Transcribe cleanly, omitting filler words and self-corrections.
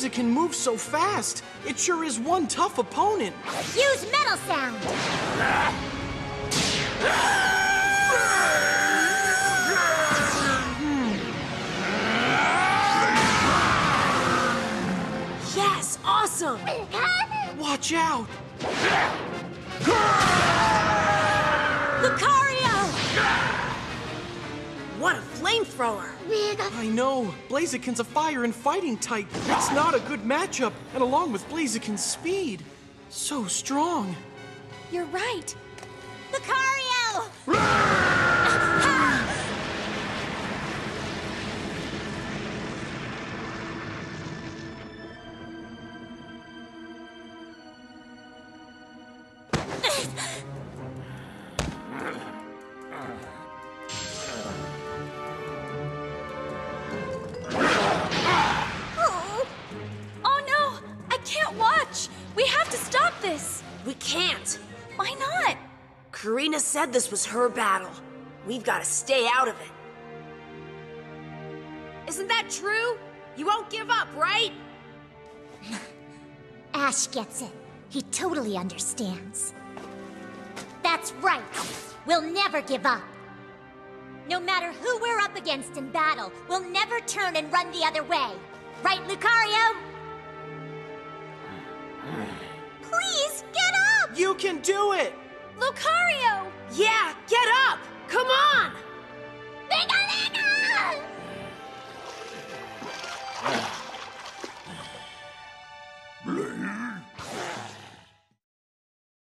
Blaziken moves so fast. It sure is one tough opponent. Use Metal Sound! Yes, awesome! Watch out! Lucario! What a flamethrower! I know. Blaziken's a fire and fighting type. It's not a good matchup, and along with Blaziken's speed, so strong. You're right. Lucario! Oh no! I can't watch! We have to stop this! We can't. Why not? Karina said this was her battle. We've got to stay out of it. Isn't that true? You won't give up, right? Ash gets it. He totally understands. That's right. We'll never give up. No matter who we're up against in battle, we'll never turn and run the other way. Right, Lucario? Please, get up! You can do it! Lucario! Yeah, get up! Come on! Liga!